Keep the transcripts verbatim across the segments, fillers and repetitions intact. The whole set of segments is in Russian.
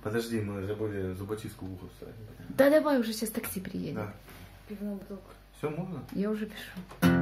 Подожди, мы забыли зубочистку в ухо вставить. Да давай уже, сейчас такси приедет. Да. Пивную бутылку. Все, можно? Я уже пишу.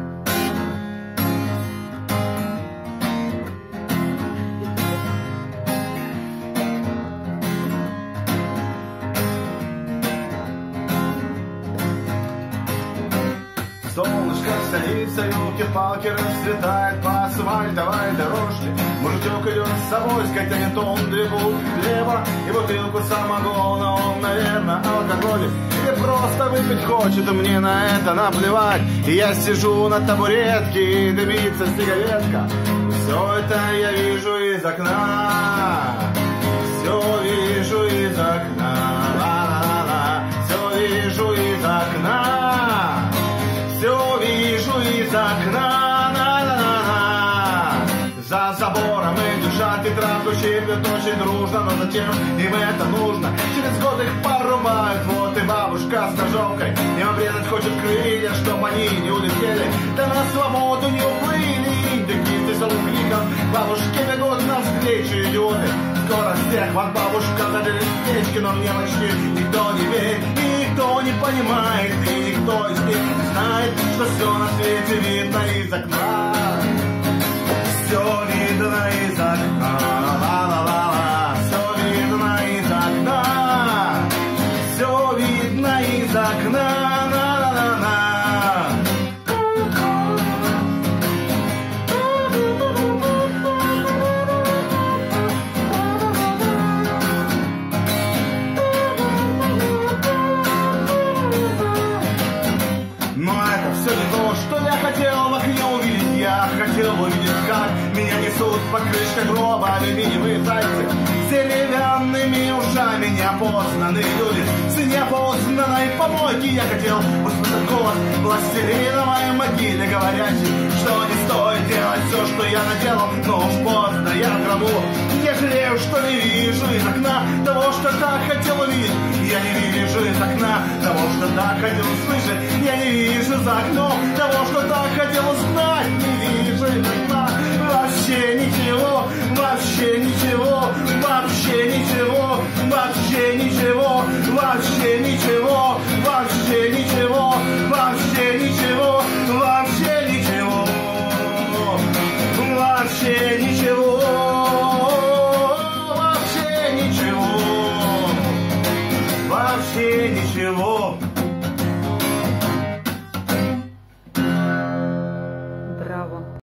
Солнышко садится, елки-палки расцветает по асфальтовой дорожке. Мужичок идет с собой, тянет он две булки хлеба и бутылку самогона. Он, наверное, алкоголик или просто выпить хочет, мне на это наплевать. И я сижу на табуретке, и дымится сигаретка. Все это я вижу из окна, все вижу из окна, ла-ла-ла-ла. Все вижу из окна, все вижу из окна, на-на-на-на. За забором их дышат и травку щиплют очень дружно, но зачем им это нужно? Через год их порубают, вот и бабушка с ножовкой им обрезать хочет крылья, чтоб они не улетели, да на свободу не уплыли. Дикисты с криком, бабушки бегут навстречу, идиоты. Скоро всех вам бабушка заберет печки, но мне почти никто не верит, и никто не понимает, и никто из них не знает, что все на свете видно из окна. Все видно из окна, ла-ла-ла-ла. Все видно из окна, все видно из окна, ла-ла-ла-ла. Но это все не то, что я хотел в окне увидеть. Я хотел увидеть, как меня несут по крышке гроба алюминиевые зайцы с деревянными ушами. Неопознанные люди с неопознанной помойки. Я хотел услышать голос властелина моей могиле, говорящий, что не стоит делать все, что я наделал. Но уж поздно, я в гробу. Я жалею, что не вижу из окна того, что так хотел увидеть. Я не вижу из окна того, что так хотел услышать. Я не вижу за окном того, что так хотел узнать. Не вижу из окна вообще ничего, вообще ничего, вообще ничего, вообще ничего, вообще ничего, вообще ничего, вообще ничего, вообще